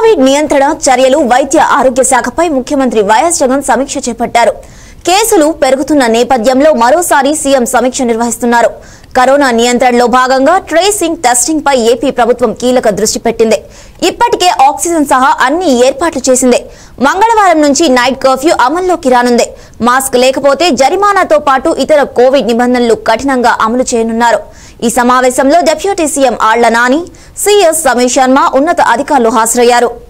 Covid నియంత్రణ చర్యలు వైద్య ఆరోగ్య శాఖపై ముఖ్యమంత్రి వైఎస్ జగన్ సమీక్ష చేపట్టారు. కేసులు పెరుగుతున్న నేపథ్యంలో మరోసారి సీఎం సమీక్ష నిర్వహిస్తున్నారు. కరోనా నియంత్రణలో భాగంగా ట్రేసింగ్, టెస్టింగ్ పై ఏపీ ప్రభుత్వం కీలక దృష్టి పెట్టింది. ఇప్పటికే ఆక్సిజన్ సహా అన్ని ఏర్పాట్లు చేసింది. మంగళవారం నుంచి నైట్ కర్ఫ్యూ అమల్లోకి రానుంది. మాస్క్ లేకపోతే జరిమానాతో పాటు ఇతర కోవిడ్ నిబంధనలు కఠినంగా అమలు చేయనున్నారు. ఈ సమావేశంలో deputy CM Alla Nani, CS Sameer Sharma ఉన్నత అధికారులు హాజరయ్యారు.